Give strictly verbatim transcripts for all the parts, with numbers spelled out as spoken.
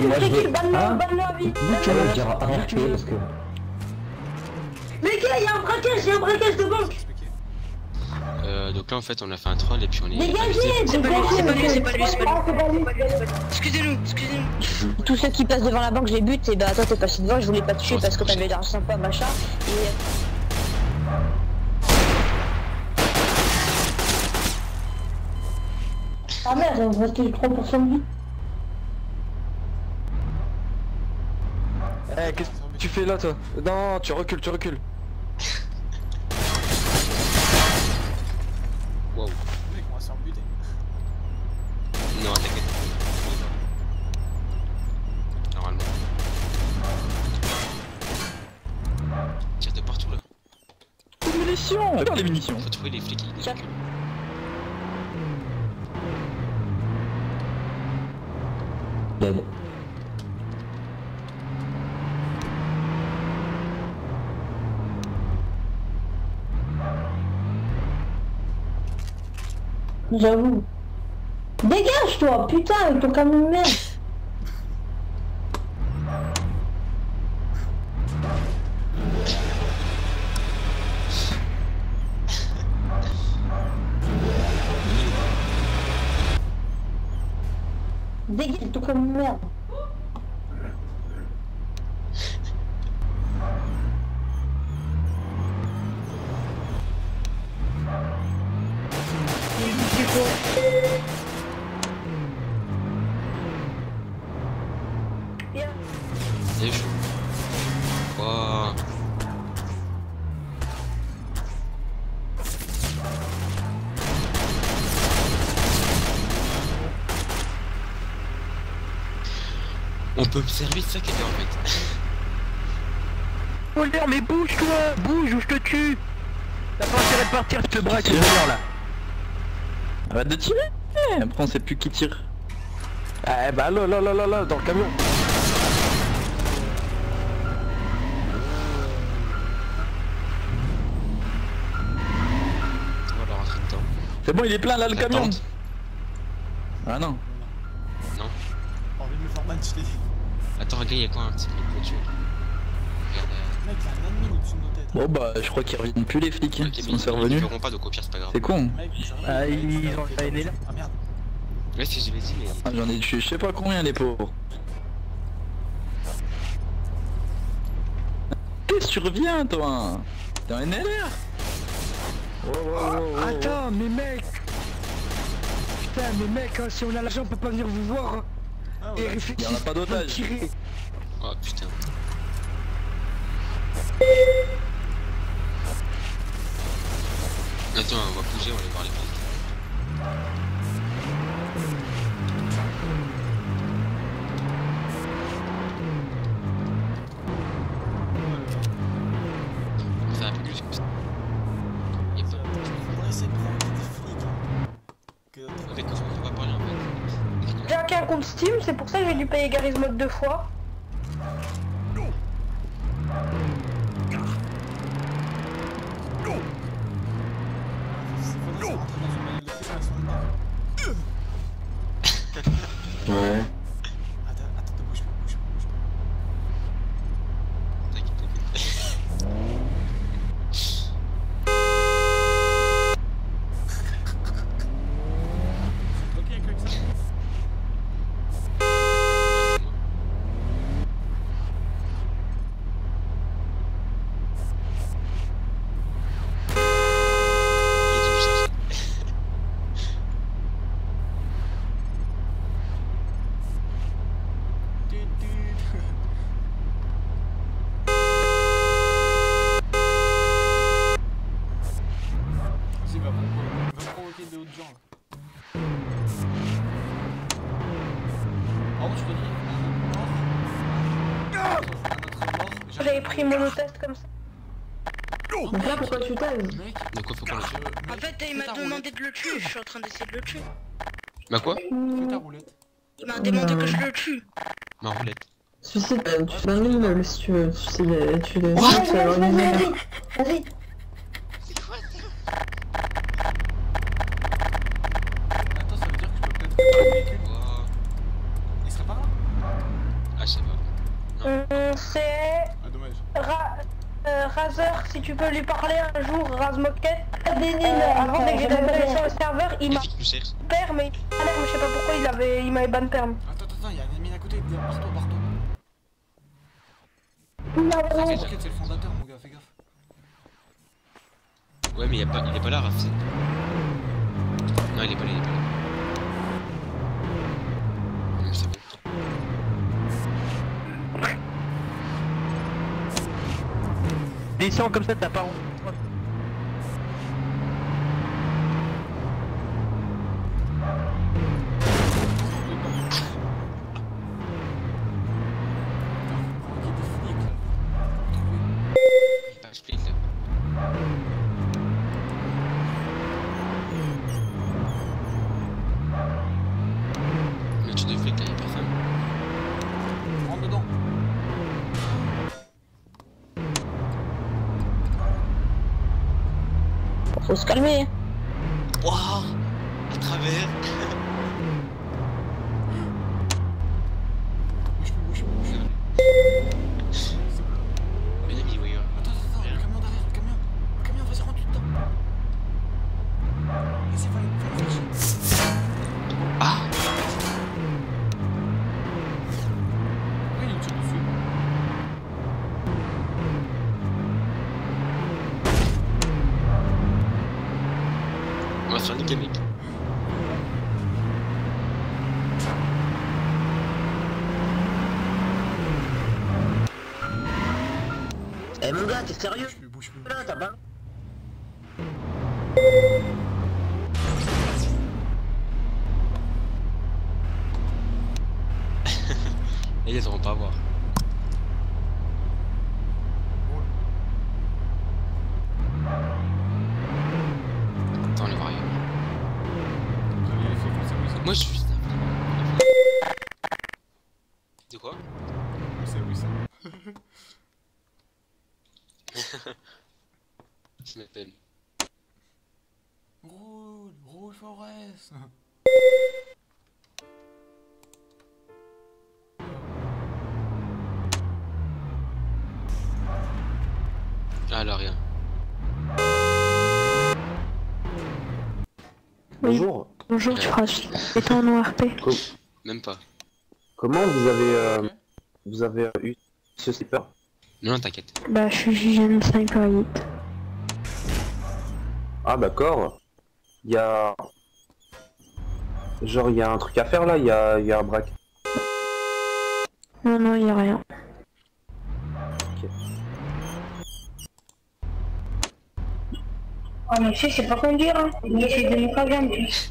moi je vais... Banne-le, Hein banne-le à vie. D'où tu veux dire R P parce que... Les gars, y'a un braquage, y'a un braquage de banque. Euh, donc là en fait on a fait un troll et puis on est... Dégagez, C'est pas lui, c'est pas lui, c'est pas lui, c'est pas lui. Ah, c'est pas lui. Excusez-nous, excusez-nous. Tous ceux qui passent devant la banque, je les bute et bah toi t'es passé devant, je voulais pas te tuer parce que t'avais l'air sympa machin. Et... Ah merde, il me restait trois pour cent de vie. Eh, qu'est-ce que tu fais là, toi? Non, tu recules, tu recules. Wow. Mec, on va se faire buter. Non, t'inquiète. Normalement. Tire de partout là. Les munitions. Regarde les munitions. Faut trouver les flics qui Tiens. reculent. Dead. J'avoue. Dégage toi, putain, avec ton camion de merde. Dégage ton camion de merde. C'est chaud. Wow. On peut observer ça qui était en fait. Oh l'air, mais bouge toi, bouge ou je te tue. T'as pas intérêt de partir, je te braque, c'est là. Arrête de tirer. Après on sait plus qui tire. Eh bah là, là, là, là, là, dans le camion. On va leur rentrer dedans. C'est bon, il est plein là le La camion. tente. Ah non. Non. J'ai envie de me faire ban, je t'ai dit. Attends, regarde, y'a quoi un petit mec pour tuer. Regarde. euh, Mec, y'a un admin au-dessus de nos têtes. Bon bah je crois qu'ils reviennent plus les flics. ok, Ils mais sont ils- Ils revenus. verront pas donc au pire c'est pas grave. C'est con. Mec, ça va. Ah, ils ont... Ah, il est là. Ah merde. Ouais, si je l'ai dit, mais. Ah, j'en ai tué je sais pas combien les pauvres. Qu'est-ce que tu reviens toi? T'es un N L R. Oh, oh, oh, oh. Attends, mais mec. Putain, mais mec, hein, si on a l'argent, on peut pas venir vous voir. Hein. Ah, Et ouais. réfléchis. Y en a pas d'otages. Tirer. Oh putain. Attends, on va bouger, on va aller voir les flics. Ça va plus que ça. Y'a pas. Faudrait essayer de provoquer des flics. hein. Que- Avec quoi on va parler en fait. J'ai hacké un compte Steam, c'est pour ça que j'ai dû payer Garry's Mod deux fois. Faudrait essayer de rentrer dans une manuelle de préparation de merde. Ouais. Attends, attends, bouge pas, bouge pas, bouge pas. T'inquiète, t'inquiète. Ok, avec ça. Il est dû me chercher. Tut, tut. Vas-y, va provoquer, va provoquer d'autres gens. là. En gros, je te dis, un autre mort. Un autre mort. J'avais pris mon test comme ça. Donc là, pourquoi tu t'aimes? Mec, De quoi faut qu'on le tue? En fait, il m'a demandé de le tuer, je suis en train d'essayer de le tuer. Bah quoi? fais ta roulette. Il m'a demandé que je le tue. Ma roulette. Suicide, euh, tu fais un immeuble si tu veux. Tu sais, euh, tu le. Vas-y, tu vas avoir une vas-y, immeuble. vas-y, vas-y. Attends, ça veut dire que je peux peut-être prendre le véhicule. Oh. Il serait pas là. Euh, c'est... Ah, dommage. Ra... Euh, Razer, si tu peux lui parler un jour, Razmoket. Euh, avant dès que j'ai démarré sur le serveur, il m'a Vite, nous cherche. perm, mais il a l'air, mais je sais pas pourquoi il avait, il m'avait ban perm. Attends, attends, il y a un ennemi à côté. Barre-toi, barre-toi. T'inquiète, c'est le fondateur, mon gars, fais gaffe. Ouais, mais il, y a pas, il est pas là, Raph. Non, il est pas là, il est pas là. Non, c'est bon. Descends comme ça, t'as pas honte. Il passe flic là. Mais tu devrais qu'il y a personne. Rentre dedans. Faut se calmer. Wouah, à travers. Bouge plus, bouge plus, bouge plus. Mais l'ami, voyons. Attends, attends, attends, le camion derrière, le camion. Le camion, vas-y, rentre dedans. Vas-y, va, va, va. Ah, Oui, il tire dessus. on va se faire niquer, mec. Eh mon gars, t'es sérieux? Bouge plus, bouge plus. Là, t'as pas... Et ils vont pas voir. Attends, les variables. J'avais fait penser oui, Moi, je suis juste un... De quoi? c'est oui, ça. Je m'appelle. Roule, roule Forest. Ah, là, rien. Bonjour. Bonjour, tu feras étais en O R P. Même pas. Comment vous avez euh, Ok. vous avez euh, eu ce sniper? Non, non, t'inquiète. Bah, je suis J G N Sniper huit. Ah d'accord. Il y a genre il y a un truc à faire là, il y a il y a un braque. Non, non, y'a rien. Oh, monsieur, c'est pas conduire, hein. Il essaie de nous caler en plus.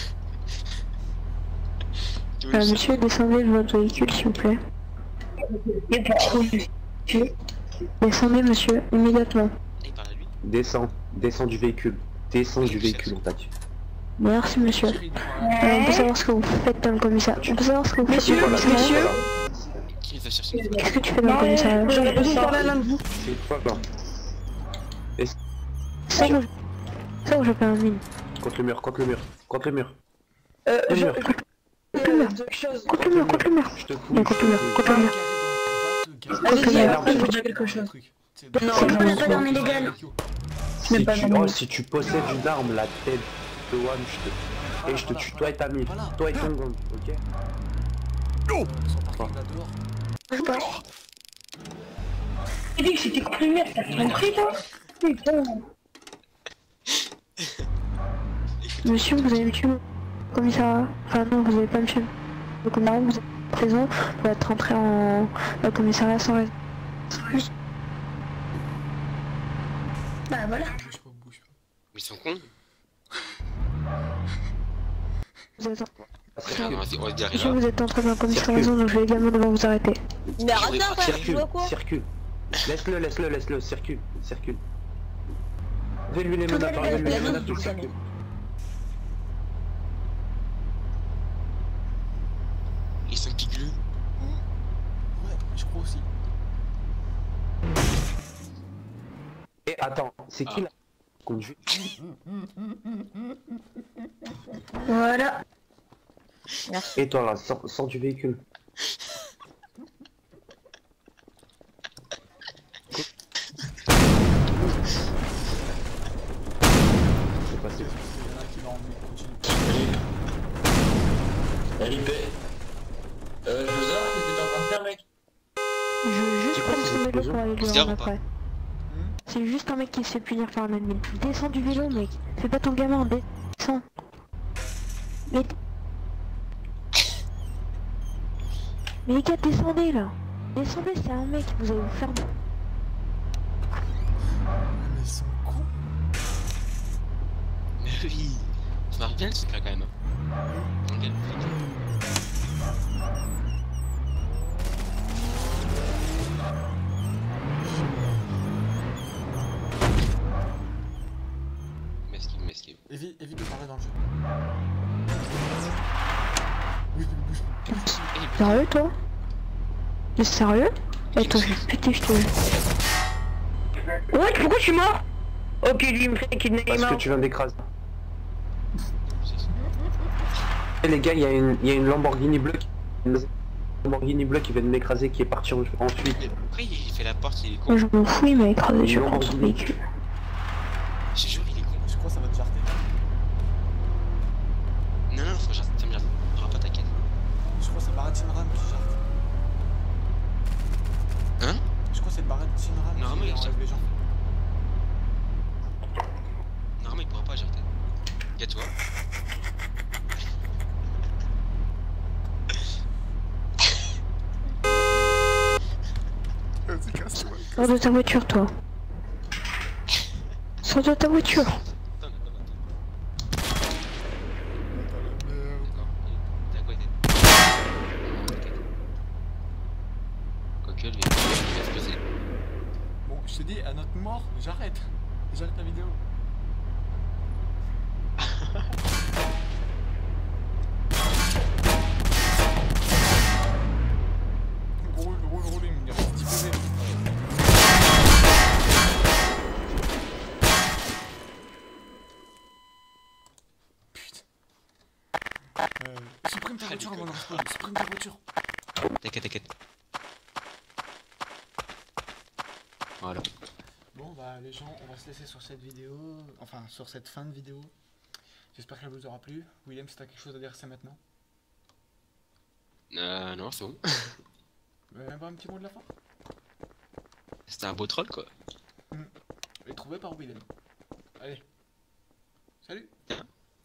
Tu veux Euh, le sang? monsieur, descendez de votre véhicule, s'il vous plaît. Et pourquoi, monsieur? Descendez, monsieur, immédiatement. Il parle à lui. Descends, descends du véhicule. Descends du véhicule en fait. Merci, monsieur. Chérie, dis-moi. Euh, on peut savoir ce que vous faites dans le commissariat. On peut savoir ce que vous faites dans le Voilà, commissariat. voilà. Qui va chercher? Qu'est-ce que tu fais dans le commissariat? J'aurais besoin de parler à l'un de vous. C'est quoi là? C'est que c'est que je fais un mine. Contre le mur, contre le mur, contre le mur. Euh, Le je... mur. Contre le mur, Deux choses. contre le mur, contre le mur. Je te fous. Mais contre le mur, contre le mur. Allez-y, mur. après, je vous dire quelque chose. Non, C'est pas pas d'arme illégale. Si Même pas tu, vraiment. oh, si tu possèdes une arme, la tête de one, je te... Et je te tue, toi et ta mif. Voilà. Toi et ton gang, ok? Son parking là dehors. J'ai dit que c'était contre le mur, t'as compris toi? Putain. Monsieur, vous avez tué le commissariat. Enfin non, vous avez pas me tué. Le commissariat, vous êtes présent pour être rentré en le commissariat sans raison. Bah voilà. Bouge pas, bouge pas. Mais ils sont cons. Vous êtes en... On va se on va se dire Monsieur, là. vous êtes entré dans le commissariat raison, donc je vais également devoir vous arrêter. Mais arrête là, frère, tu Circule, vois quoi? circule. Laisse-le, laisse-le, laisse-le, circule, circule. Enlevez-lui les menottes, enlevez-lui les menottes, il circule. Ils sont pigleux. Ouais, je crois aussi. Et attends, c'est qui Ah. là? Conduit. Voilà. Et toi là, sors, sors du véhicule. vélo explosion. pour aller lui On se gare rendre ou pas? après. C'est juste un mec qui se fait punir par un ennemi. Descends du vélo, mec. Fais pas ton gamin, descends. Mais... Mais les gars, descendez là. Descendez, c'est un mec, vous allez vous faire... Mais ils sont cons. Mais oui. Ça marche bien le truc là quand même. On le gagne. M'esquive, m'esquive. Évite, évite de parler dans le jeu. Bouge, bouge, bouge. Sérieux, toi? T'es sérieux? Attends, je vais péter, je te... Ouais, pourquoi je suis mort? Ok, lui il me fait qu'il est Parce mort. que tu viens d'écraser. Et les gars, il y, a une- il y a une Lamborghini bleue qui... une Lamborghini bleue qui vient de m'écraser, qui est partie en- ensuite. Mais pourquoi il fait la porte, il est con? Moi, je m'en fous, il m'a écrasé, je Non, prends son non. véhicule. Je te jure, il est con. Je crois que ça va te jarter. Non, non, faut que j'arrête, ça me jarte. T'auras pas ta quête. Je crois que c'est Barat Sinram qui jarte. Hein? Je crois que c'est Barat Sinram Normalement, qui il enlève jarte. les gens. Normalement, il pourra pas jarter. Y'a toi. Vas-y, casse-toi. Sors de ta voiture, toi. Sors de ta voiture. Attends, attends, attends. D'accord. T'as quoi, t'es? Quoique, lui, il va exploser. Bon, je t'ai dit, à notre mort, j'arrête. J'arrête la vidéo. Roule, roule, roule, il me reste dix P V. Putain. Euh, supprime ta voiture avant de respawn. Supprime ta voiture. T'inquiète, t'inquiète. Voilà. Bon bah les gens, on va se laisser sur cette vidéo, enfin sur cette fin de vidéo. J'espère qu'elle vous aura plu. William, si t'as quelque chose à dire, c'est maintenant. Euh, non, c'est bon. Euh, un petit mot de la fin. C'était un beau troll, quoi. Et trouvé par William. Allez. Salut. Tiens.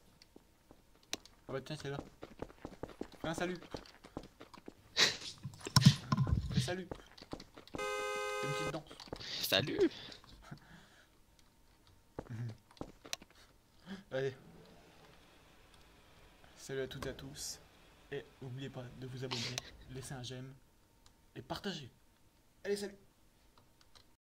Ah bah tiens, c'est là. Fais un salut. Fais salut. Fais une petite danse. Salut. Allez. Salut à toutes et à tous. Et n'oubliez pas de vous abonner, laisser un j'aime et partager. Allez, salut.